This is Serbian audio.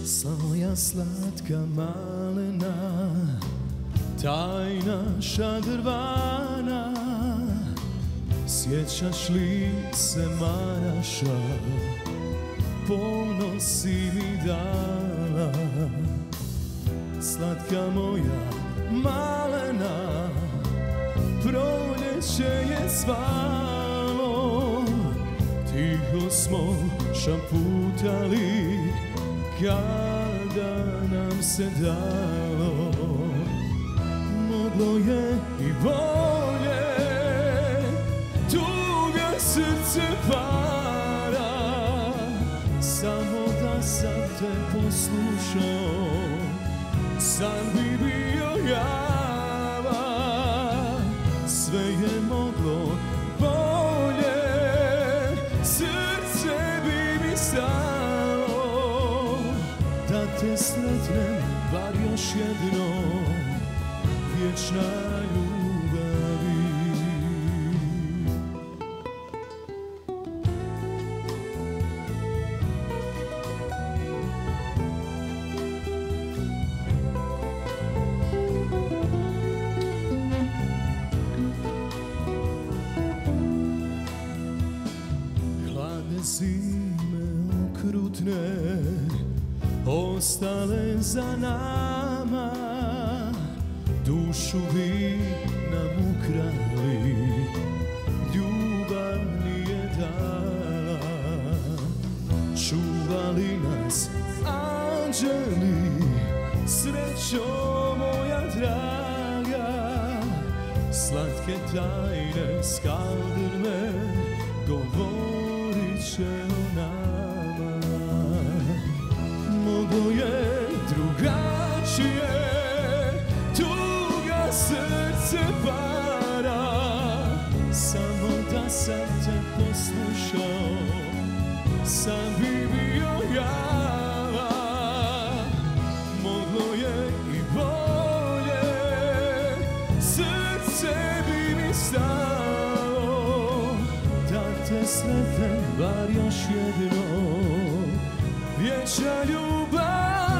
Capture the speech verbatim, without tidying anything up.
Moja slatka malena, tajna šadrvana, sjećaš li se Maraša, puno si mi dala. Slatka moja malena, proljeće je zvalo, tiho smo šaputali kada nam se dalo. Moglo je i bolje, tuga srce para, samo da sam te poslušao, san bi bio java. Sve je moglo bolje, srce bi mi stalo, da te sretnem bar još jednom, vječna ljubavi. Hladne zime okrutne ostale za nama, dušu vi nam ukrali, ljubav nije dala. Čuvali nas anđeli, srećo moja draga, slatke tajne skaldrme govorit će o nama. Moglo je drugačije, srce para, samo da sam te poslušao, sam bi bio java. Moglo je i bolje, srce bi mi stalo, da te sretnem bar još jednom, vječna ljubav.